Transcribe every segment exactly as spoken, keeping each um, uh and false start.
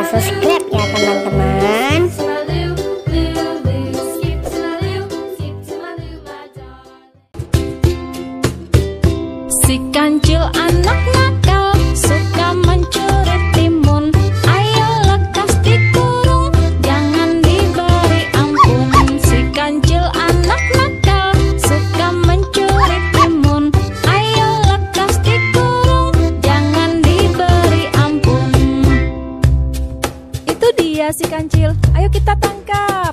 subscribe ya teman-teman. Si kancil anak nakal suka mencuri timun. Ayo lekas dikurung, jangan diberi ampun. Si kancil anak nakal suka mencuri timun. Ayo lekas dikurung, jangan diberi ampun. Itu dia si kancil, ayo kita tangkap.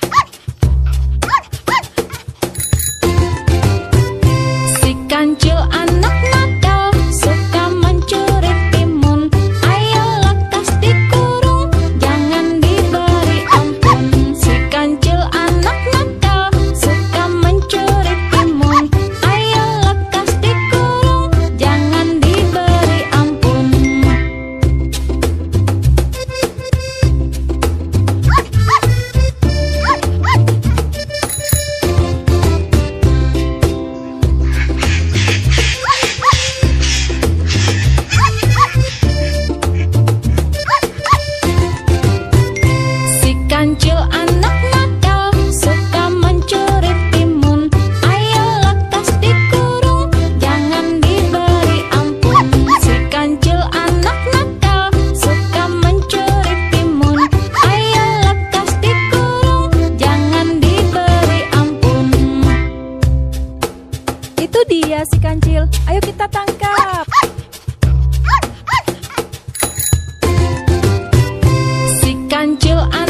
Si kancil anak nakal suka mencuri timun. Ayo lekas dikurung, jangan diberi ampun. Si kancil anak nakal suka mencuri timun. Ayo lekas dikurung, jangan diberi ampun. Si kancil anak nakal suka mencuri timun. Ayo lekas dikurung, jangan diberi ampun. Si kancil anak nakal suka mencuri timun. Ayo lekas dikurung, jangan diberi ampun. Itu dia si kancil, ayo kita tangkap. Si kancil anak